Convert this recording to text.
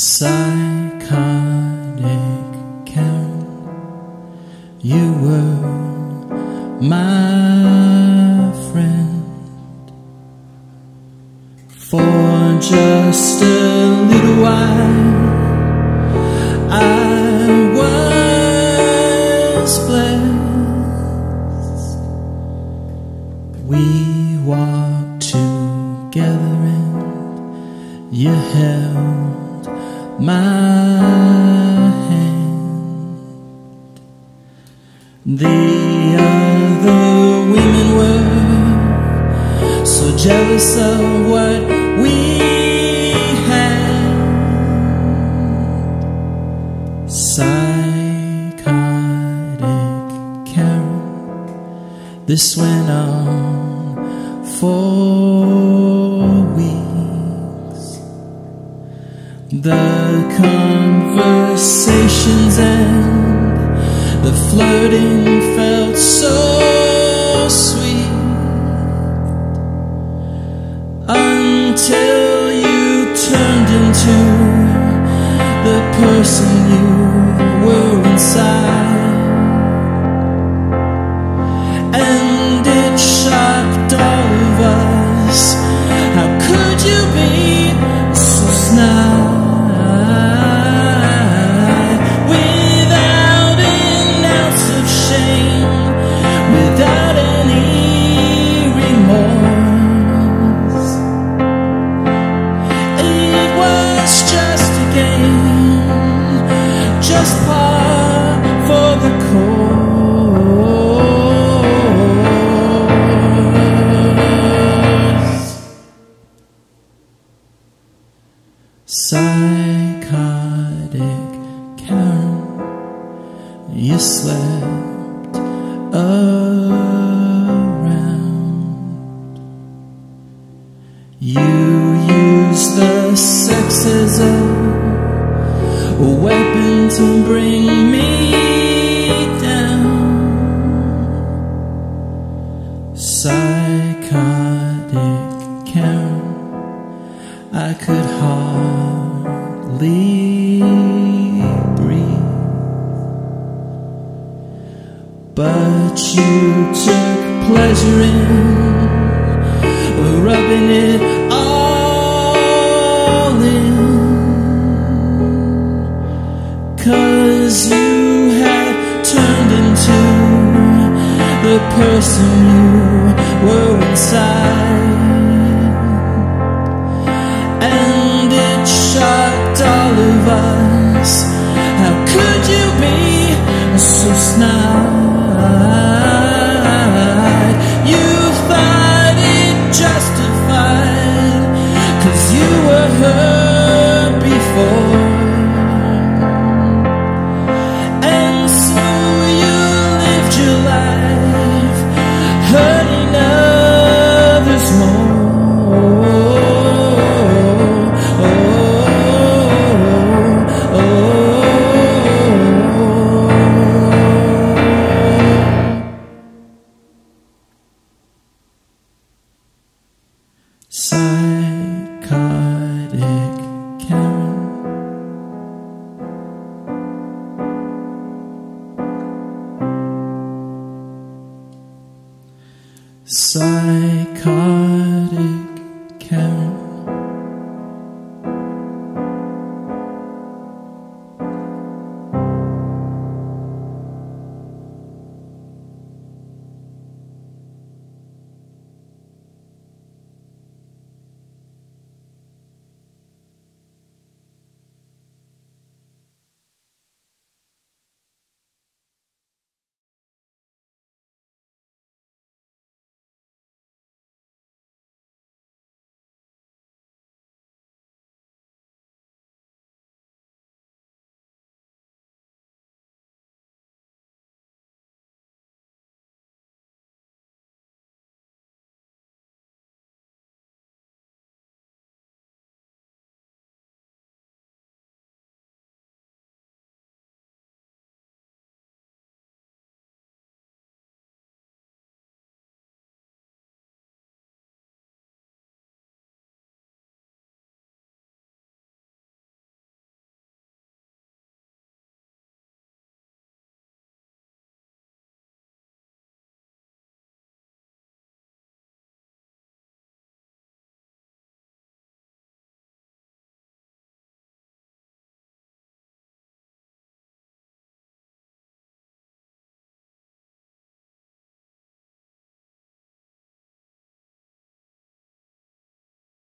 Psychotic Karen, you were my friend for just a little while. I was blessed. We walked together and you held my hand. The other women were so jealous of what we had. Psychotic Karen, this went on for weeks. The conversations and the flirting felt so sweet, until you turned into the person you were inside, and it shocked all of us. How could you be so snide? Without any remorse, it was just a game, just par for the course. Psychotic Karen, you slept around. You use the sex as a weapon to bring me down. Psychotic Karen, I could hardly breathe, but you took pleasure in rubbing it all in, 'cause you had turned into the person you were inside, and it shocked all of us. How could you be so snide? You thought it justified, 'cause you were hurt before, and so you lived your life hurting others more. Psychotic Karen, psychotic